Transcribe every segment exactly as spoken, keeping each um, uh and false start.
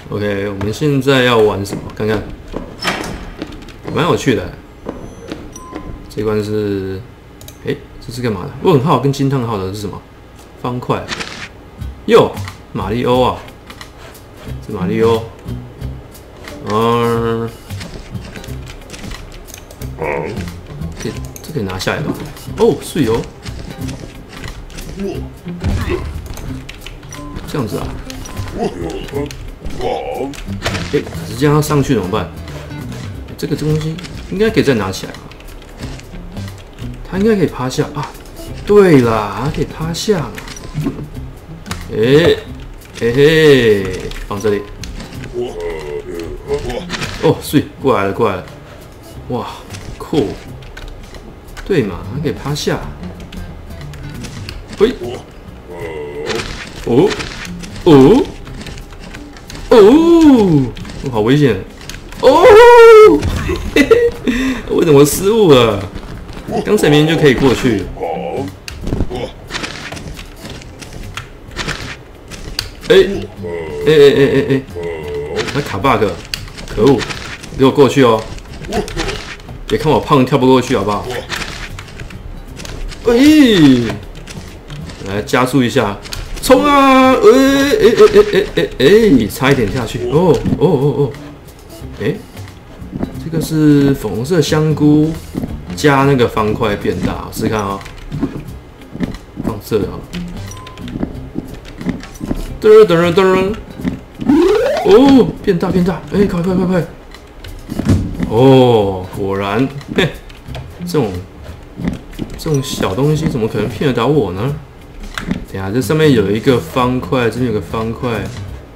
OK， 我们现在要玩什么？看看，蛮有趣的。这关是，哎、欸，这是干嘛的？问号跟惊叹号的是什么？方块。哟，马里欧啊，是马里欧。嗯，可以，这可以拿下来吧？哦，是哦。这样子啊。哎、欸，可是这样要上去怎么办？这个东西应该可以再拿起来吧？它应该可以趴下啊！对啦，它可以趴下嘛。哎、欸，嘿嘿，放这里。哦，睡过来了，过来了。哇，酷！对嘛，它可以趴下。嘿，哦，哦。哦，好危险！哦，嘿嘿，为什么失误了？刚才明明就可以过去。哎，哎哎哎哎哎，还卡 bug， 可恶！给我过去哦！别看我胖跳不过去，好不好？哎，来加速一下。冲啊！哎哎哎哎哎哎，差一点下去！哦哦哦哦！哎，这个是粉红色香菇加那个方块变大，试试看啊！放这啊！噔噔噔！哦，变大变大！哎，快快快快！哦，果然，嘿，这种这种小东西怎么可能骗得倒我呢？等下，这上面有一个方块，这边有个方块。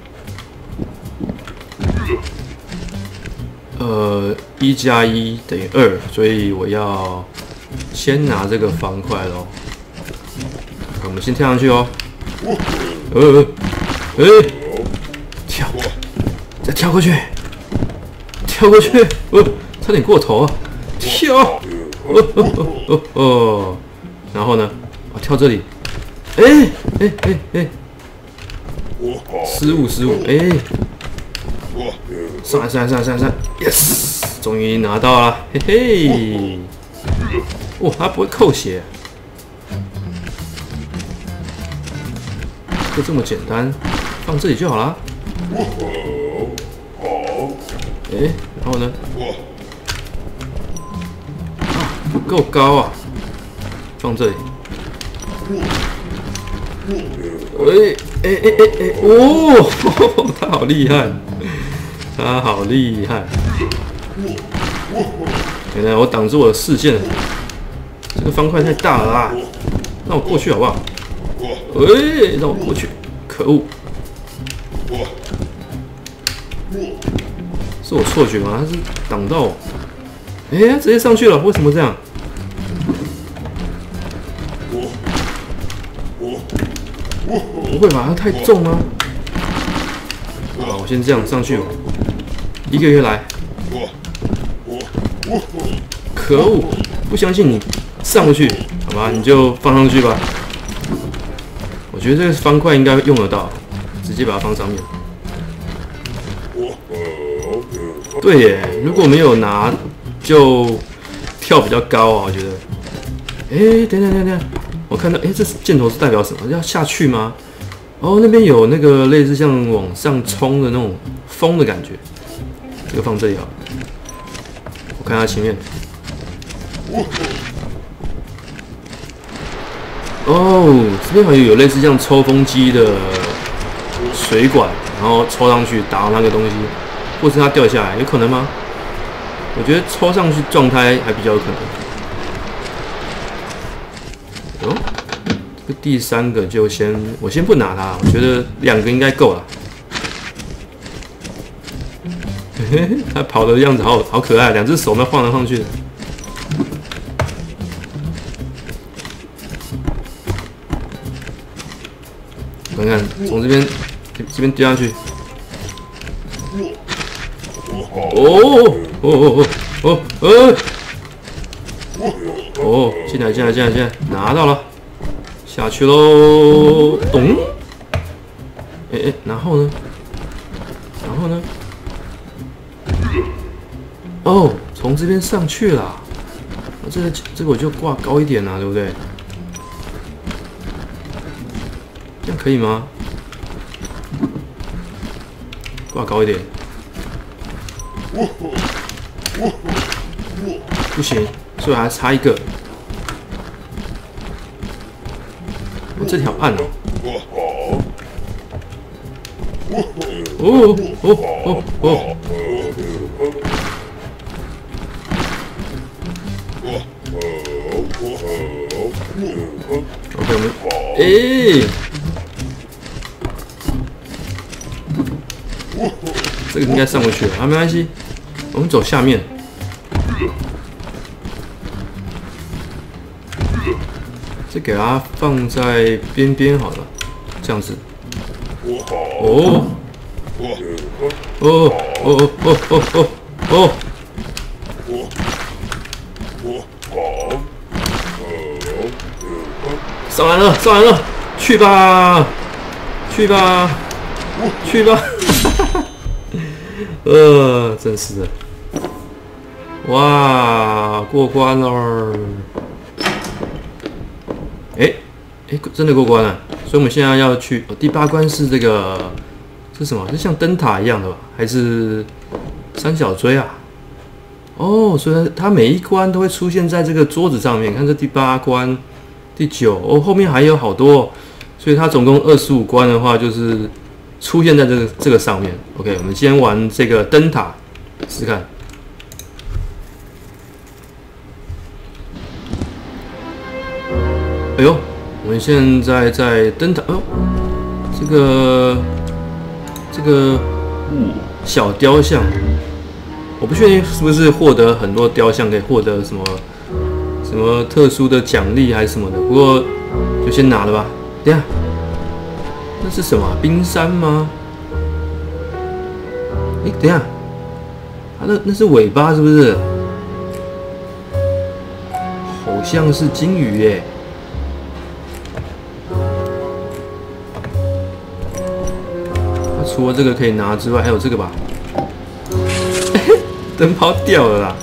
呃，一加一等于二，所以我要先拿这个方块咯。我们先跳上去哦。呃，哎、欸，跳，再跳过去，跳过去，哦，差点过头啊！跳，哦哦哦哦哦，然后呢，我跳这里。哎哎哎哎！失误失误！哎，上来上来上来上来上来 ！Yes， 终于拿到了，嘿嘿！哇，它不会扣血，就这么简单，放这里就好了。哎，然后呢？啊，不够高啊，放这里。哎哎哎哎哎！哦，他好厉害，他好厉害！原来我挡住我的视线了，这个方块太大了啦！让我过去好不好？哎，让我过去！可恶！是我错觉吗？他是挡到我？哎，直接上去了，为什么这样？不会吧？它太重吗？好，我先这样上去吧。一个一个来。可恶！不相信你上不去，好吧？你就放上去吧。我觉得这个方块应该用得到，直接把它放上面。对耶，如果没有拿，就跳比较高啊。我觉得。哎，等等等等，我看到，哎，这箭头是代表什么？要下去吗？哦，那边有那个类似像往上冲的那种风的感觉，这个放这里好了。我看它前面。哦，这边好像有类似像抽风机的水管，然后抽上去打到那个东西，或是它掉下来，有可能吗？我觉得抽上去状态还比较有可能。哦。第三个就先，我先不拿它，我觉得两个应该够了。嘿嘿，它跑的样子好好可爱，两只手那晃来晃去的。看看，从这边这边丢下去。哦哦哦哦哦哦！哦，进来进来进来进来，拿到了。下去喽，咚！哎哎，然后呢？然然后呢？哦，从这边上去啦。那这个这个我就挂高一点啦，对不对？这样可以吗？挂高一点。不行，所以还差一个。哦、这条暗哦。哦哦哦哦！ OK， 我们哎，这个应该上不去了啊，没关系，我们走下面。这给它放在边边好了，这样子。哦，哦哦哦哦哦哦哦！ 上来了，上来了，去吧，去吧，去吧，呃，真是的，哇，过关了，哎，哎，真的过关了，所以我们现在要去、哦、第八关是这个是什么？是像灯塔一样的吧？还是三角锥啊？哦，所以它每一关都会出现在这个桌子上面。看这第八关。 第九哦，后面还有好多、哦，所以它总共二十五关的话，就是出现在这个这个上面。OK， 我们先玩这个灯塔，试试看。哎呦，我们现在在灯塔哦，这个这个小雕像，我不确定是不是获得很多雕像可以获得什么。 什么特殊的奖励还是什么的，不过就先拿了吧。等一下，那是什么、啊？冰山吗？哎、欸，等一下，它那那是尾巴是不是？好像是金鱼耶。它除了这个可以拿之外，还有这个吧？灯泡掉了啦！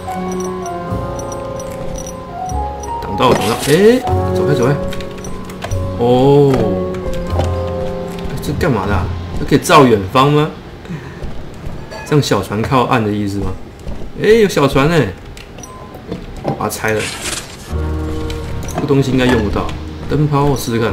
到挡到，哎、欸，走开走开！哦，这干嘛的、啊？这可以照远方吗？这样小船靠岸的意思吗？哎、欸，有小船哎、欸，把它拆了。这个东西应该用不到。灯泡，我试试看。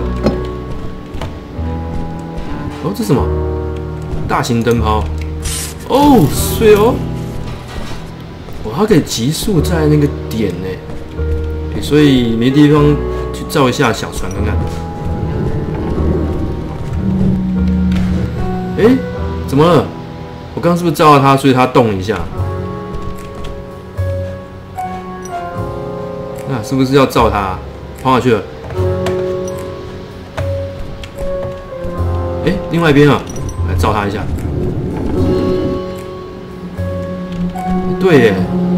哦，这什么？大型灯泡。哦，碎哦！哇，它可以急速在那个点呢、欸。 所以没地方去照一下小船看看。哎、欸，怎么了？我刚刚是不是照到它，所以它动一下？那是不是要照它？跑哪去了？哎、欸，另外一边啊，来照它一下。对耶，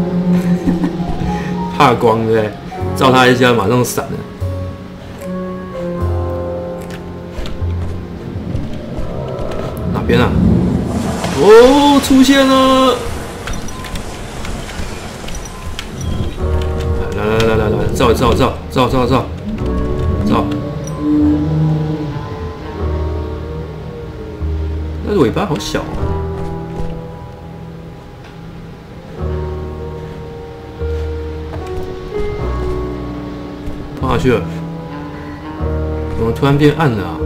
怕光对不对？ 照他一下，马上闪了。哪边啊？哦，出现了！来来来来来，照照照照照照照。那个尾巴好小、啊。 跑哪去了？怎么突然变暗了啊？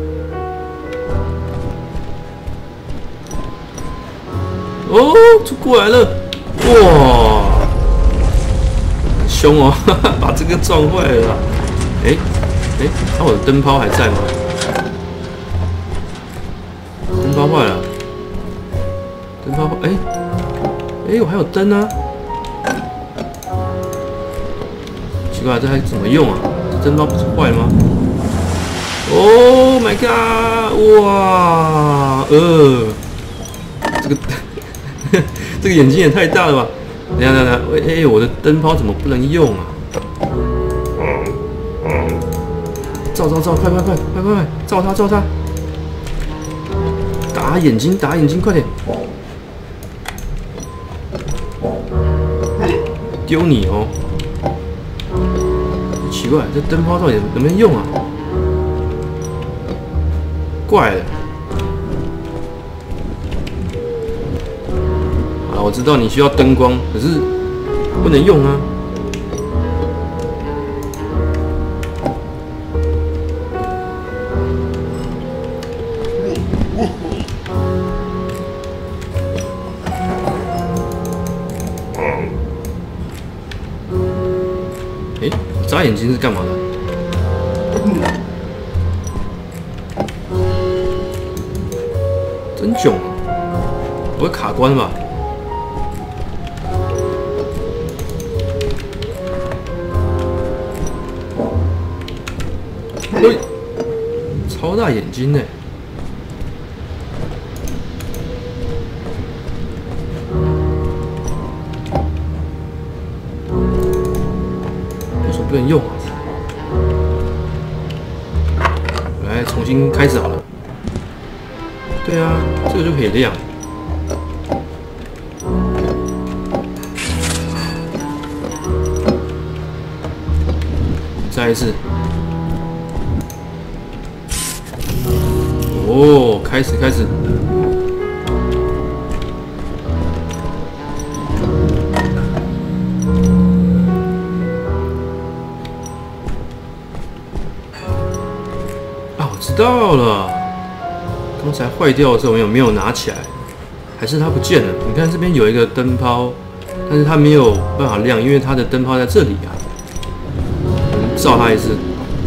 哦，出过来了！哇，很凶哦，把这个撞坏了。哎哎，那我的灯泡还在吗？灯泡坏了。灯泡坏，哎哎，我还有灯啊。 奇怪，这还怎么用啊？这灯泡不是坏了吗 ？Oh my god！ 哇，呃，这个这个眼睛也太大了吧？等下等下，哎、欸，我的灯泡怎么不能用啊？照照照，快快快快快快，照它照它！打眼睛打眼睛，快点！ 丢你哦。奇怪，这灯泡到底能不能用啊？怪了。啊，我知道你需要灯光，可是不能用啊。哎，眨眼睛是干嘛的？真囧啊！不会卡关吧？喂，超大眼睛呢！为什么不能用啊？来，重新开始好了。对啊，这个就可以亮。再一次。哦，开始开始。啊，我知道了。刚才坏掉的时候，我有没有拿起来？还是它不见了？你看这边有一个灯泡，但是它没有办法亮，因为它的灯泡在这里啊。我们照它一次。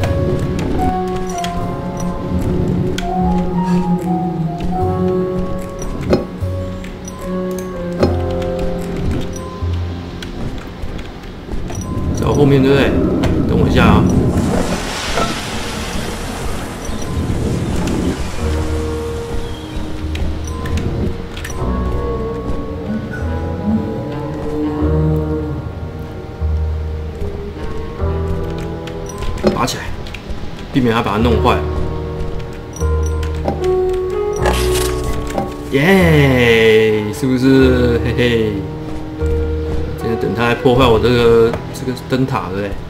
在我后面，对不对？等我一下啊。拔起来，避免它把它弄坏。耶，是不是？嘿嘿，现在等它来破坏我这个这个灯塔，对不对？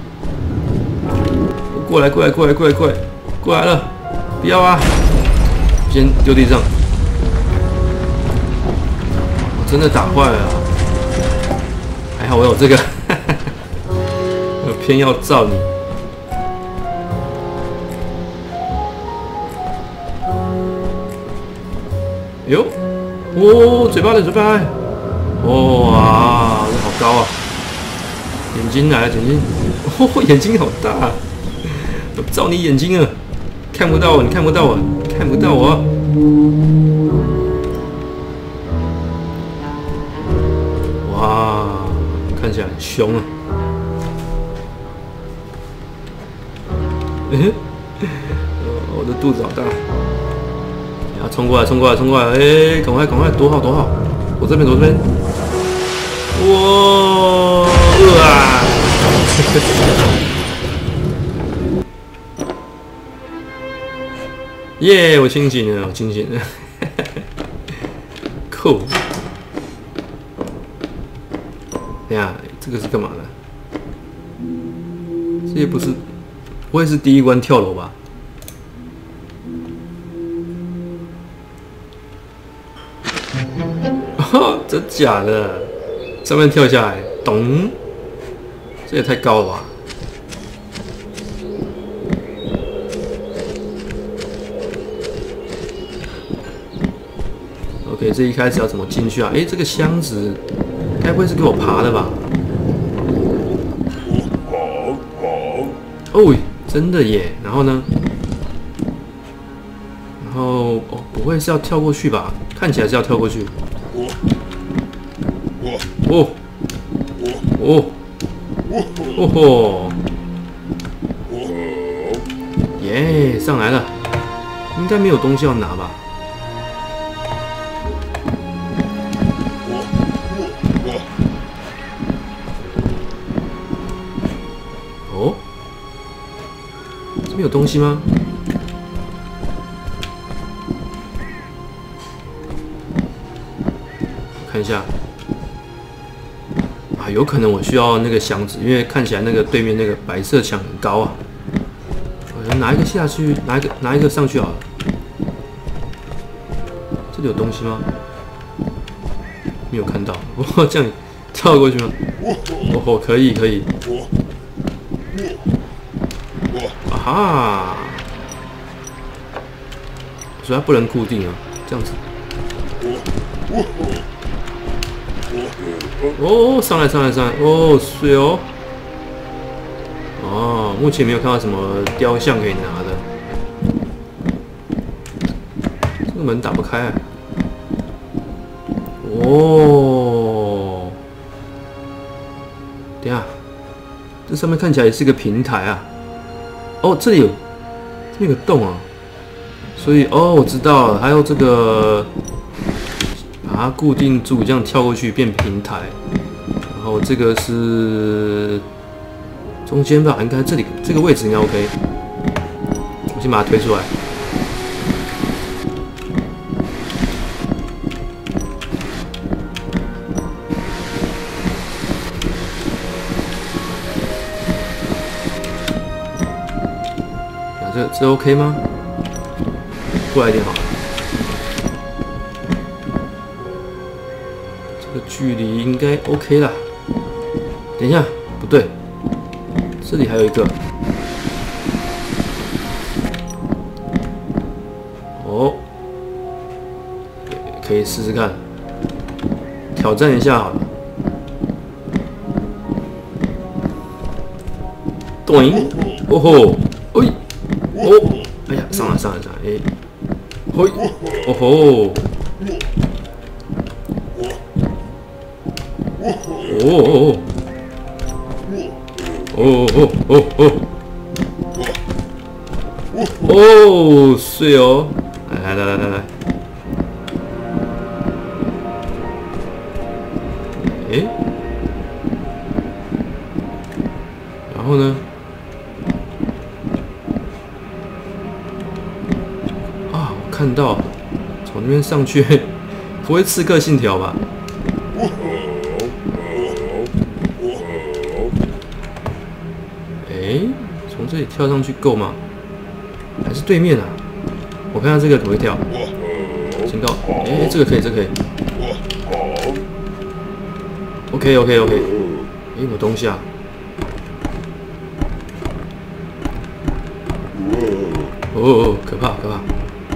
过来，过来，过来，过来，过来，过来了！不要啊！先丢地上。我真的打坏了、啊，还好我有这个，我偏要照你。哟，哦，嘴巴的嘴巴，哇，这好高啊！眼睛来了，眼睛，哦，眼睛好大，我照你眼睛啊，看不到我，你看不到我，看不到我。哇，看起来很凶啊！嗯，我的肚子好大。啊！冲过来，冲过来，冲过来！哎、欸，赶快，赶快，躲好，躲好！我这边，我这边！哇！啊！耶！ yeah, 我清醒了，我清醒了。酷！等下，这个是干嘛的？这也不是，不会是第一关跳楼吧？真假的？上面跳下来，咚！这也太高了吧 ？OK， 这一开始要怎么进去啊？哎、欸，这个箱子该不会是给我爬的吧？哦，真的耶！然后呢？然后哦，不会是要跳过去吧？看起来是要跳过去。哦，哦，哦吼，耶，上来了，应该没有东西要拿吧？哦，这边有东西吗？看一下。 啊，有可能我需要那个箱子，因为看起来那个对面那个白色墙很高啊。我拿一个下去，拿一个拿一个上去好了。这里有东西吗？没有看到。我这样跳过去吗？哦吼，可以可以。啊哈！所以它不能固定啊，这样子。哦，上来上来上来！哦，水哦。哦，目前没有看到什么雕像可以拿的。这个门打不开啊。哦。等一下，这上面看起来是个平台啊。哦，这里有，这里有个洞啊。所以哦，我知道了，还有这个把它固定住，这样跳过去变平台。然后这个是中间吧，应该这里这个位置应该 OK。我先把它推出来。啊，这这 OK 吗？过来一点好了。这个距离应该 OK 啦。等一下，不对，这里还有一个。哦，可以试试看，挑战一下好了。咚！哦吼！哎！哦！哎呀，上来上来上来！哎！嘿！哦吼！哦哦哦哦哦哦哦！碎哦！来来来来来！哎，然后呢？啊，我看到从那边上去，不会刺客信条吧？哎，从这里跳上去够吗？还是对面啊？我看看这个可不可以跳？先到，哎，这个可以，这个可以。OK OK OK， 哎，有东西啊！哦哦，可怕可怕！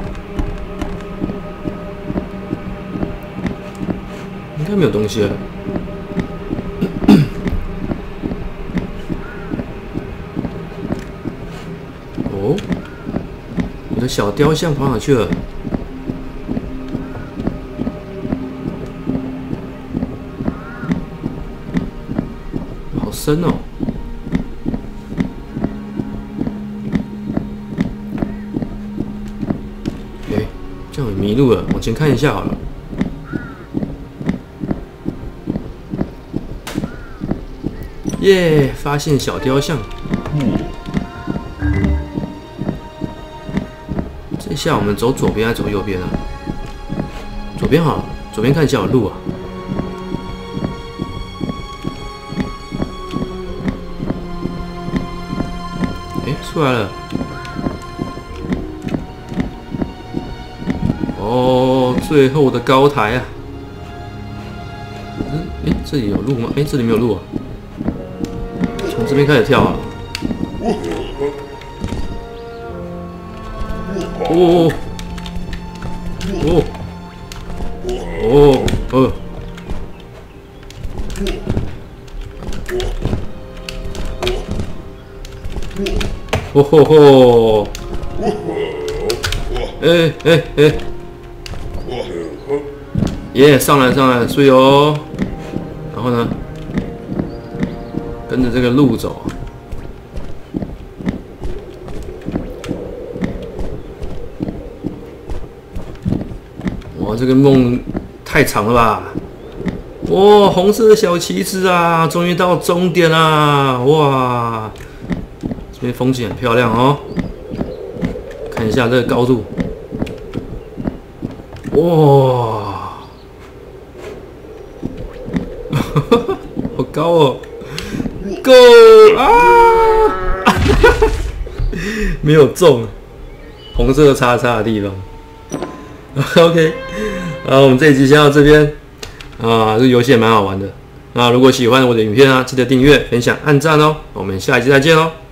应该没有东西了。哦，我的小雕像跑哪去了？好深哦！哎，这样我迷路了，往前看一下好了。耶，发现小雕像。这下我们走左边还是走右边啊？左边好了，左边看一下有路啊。哎，出来了。哦，最后的高台啊。嗯，哎，这里有路吗？哎，这里没有路啊。从这边开始跳啊！哦哦哦哦！哦吼吼！哎哎哎！耶，上来上来，睡哦！然后呢？跟着这个路走，哇，这个梦太长了吧！哇，红色的小旗子啊，终于到终点啦！哇，这边风景很漂亮哦，看一下这个高度，哇，好高哦 ，Go 啊！没有中，红色叉叉的地方。OK， 啊，我们这一集先到这边啊，这个游戏也蛮好玩的。那如果喜欢我的影片啊，记得订阅、分享、按赞哦。我们下一集再见哦。